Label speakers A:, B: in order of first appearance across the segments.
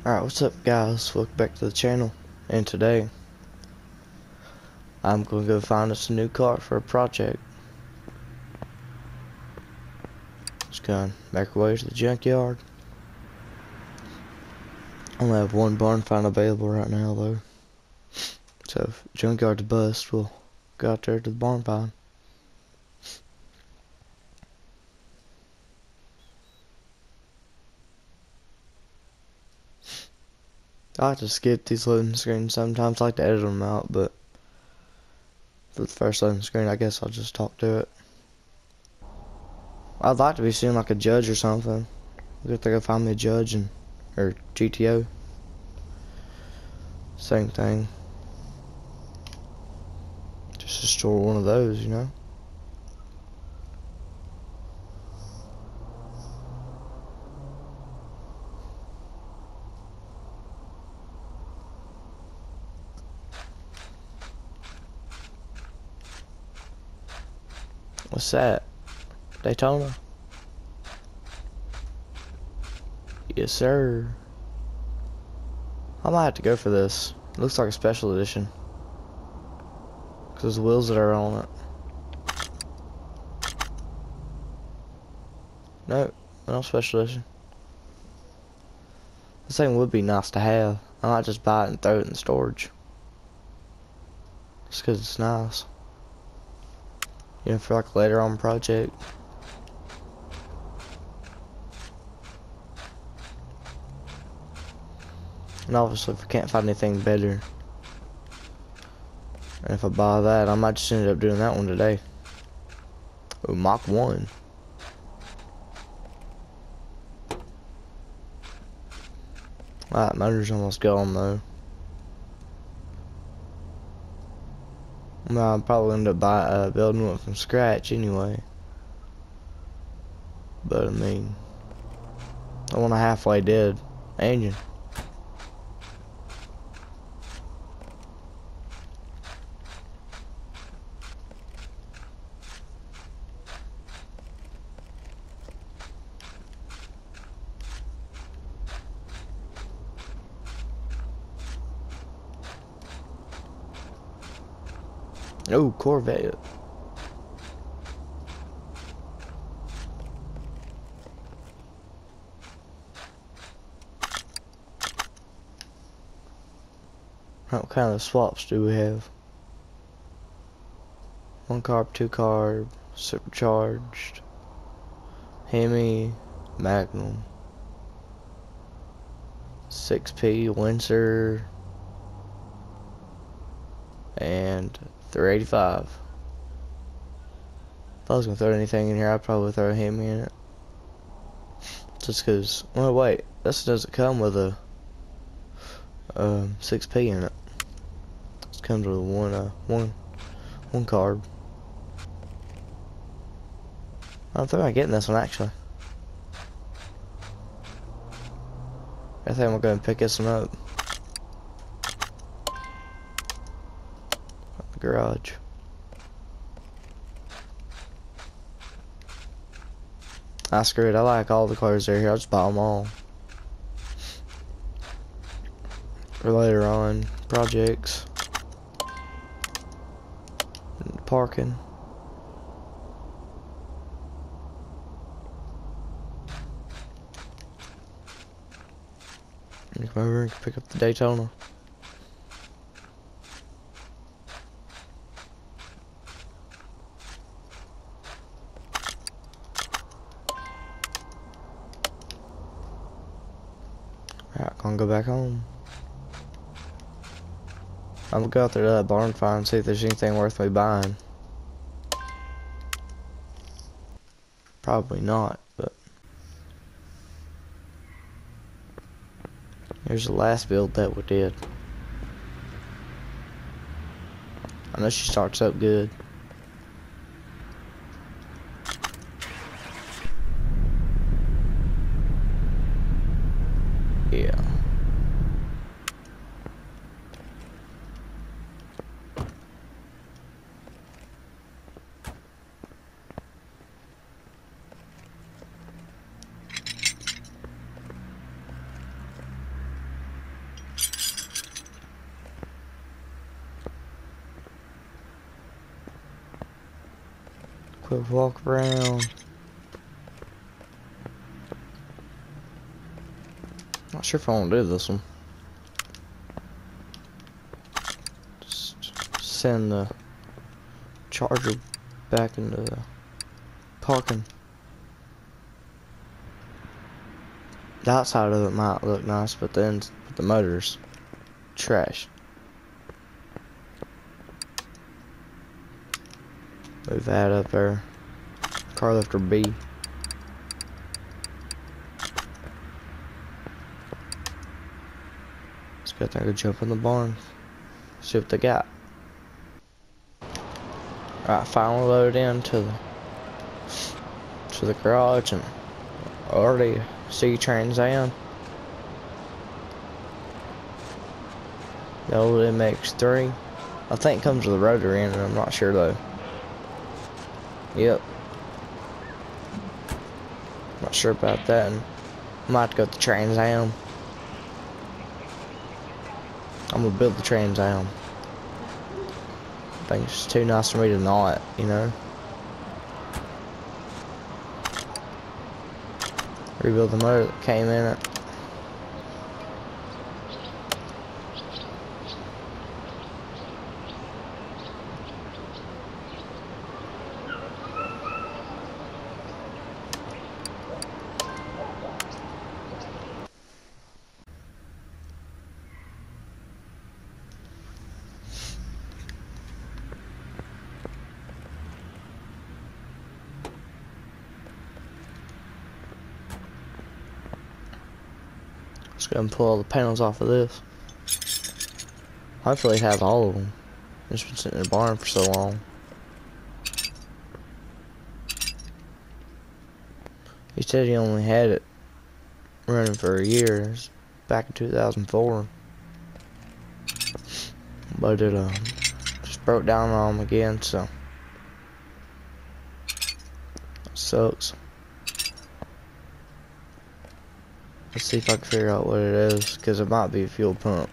A: Alright, what's up guys? Welcome back to the channel. And today, I'm going to go find us a new car for a project. Just going back away to the junkyard. Only have one barn find available right now though. So if junkyard's bust, we'll go out there to the barn find. I like to skip these loading screens sometimes. I like to edit them out, but for the first loading screen, I guess I'll just talk to it. I'd like to be seen like a judge or something. If they go find me a judge or GTO. Same thing. Just to store one of those, you know. What's that? Daytona? Yes, sir. I might have to go for this. It looks like a special edition. Because the wheels that are on it. No, no special edition. This thing would be nice to have. I might just buy it and throw it in storage. Just because it's nice. You know, for like a later on project. And obviously if I can't find anything better. And if I buy that, I might just end up doing that one today. Oh, Mach 1. Alright, motor's almost gone though. Well, I'll probably end up building one from scratch anyway. But I mean, I want a halfway dead engine. Oh, Corvette. What kind of swaps do we have? 1 carb, 2 carb, supercharged, Hemi, Magnum, 6P, Windsor, and 385. If I was gonna throw anything in here, I'd probably throw a Hemi in it. Just cause, well wait, this doesn't come with a 6P in it. This comes with one carb. I don't think I'm getting this one actually. I think I'm gonna go and pick this one up. At the garage. Screw it, I like all the cars that are here, I'll just buy them all. For later on, projects. And parking. And come over and pick up the Daytona. Alright, gonna go back home. I'm gonna go out there to that barn find and see if there's anything worth me buying. Probably not, but here's the last build that we did. I know she starts up good. Yeah. walk around. Not sure if I want to do this one. Just send the charger back into the parking. The outside of it might look nice, but then the motor's trash. Move that up there. Car lifter B. Let's go there, go jump in the barn. See what they got. Alright, finally loaded into the garage and already see Trans Am. The old MX-3. I think it comes with a rotary in it, I'm not sure though. Yep. Not sure about that. And I might have to go with the Trans Am. I'm gonna build the Trans Am. I think it's just too nice for me to not, you know. Rebuild the motor that came in it. Just go and pull all the panels off of this. Hopefully it has all of them. It's been sitting in the barn for so long. He said he only had it running for a year. It was back in 2004. But it just broke down on him again, so it sucks. Let's see if I can figure out what it is, because it might be a fuel pump.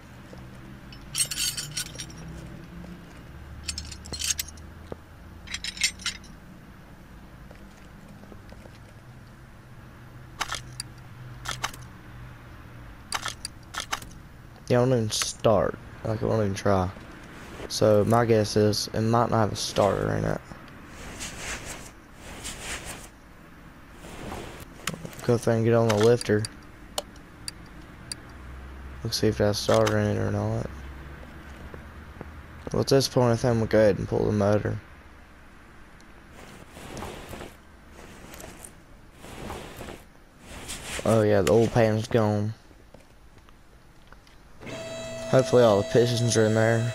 A: Yeah, I won't even start. Like, I won't even try. So, my guess is it might not have a starter in it. Go through and get on the lifter. Let's see if it has a starter in it or not. Well, at this point, I think I'm gonna go ahead and pull the motor. Oh yeah, the old pan's gone. Hopefully all the pistons are in there.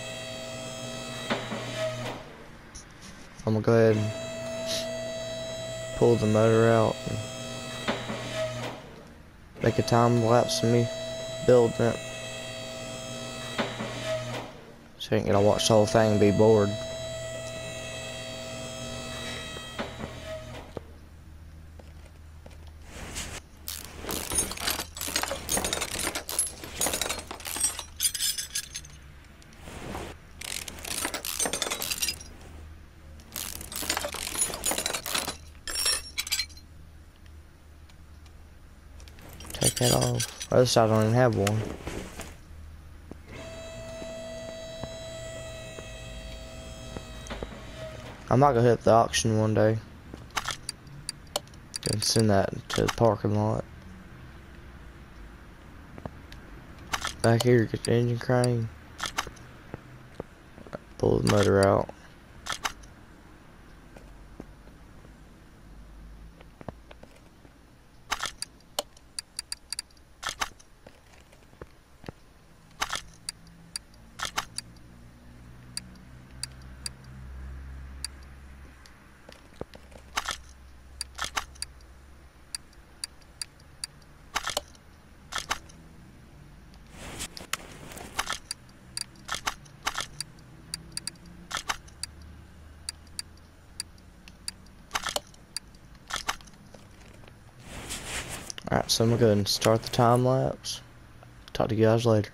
A: I'm gonna go ahead and pull the motor out and make a time lapse of me building it. So I ain't gonna watch the whole thing and be bored. Take that off. Other side don't even have one. I might go hit the auction one day and send that to the parking lot. Back here, get the engine crane. Pull the motor out. Alright, so I'm gonna go ahead and start the time lapse. Talk to you guys later.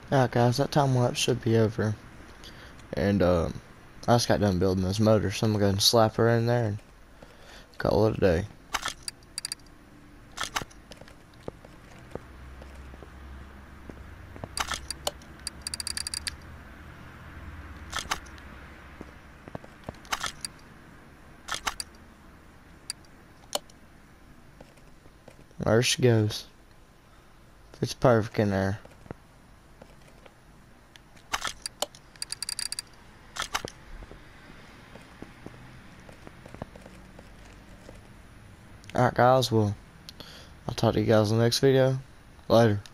A: Alright guys, that time lapse should be over. And I just got done building this motor, so I'm gonna go and slap her in there and call it a day. There she goes. It's perfect in there. Alright guys, well, I'll talk to you guys in the next video. Later.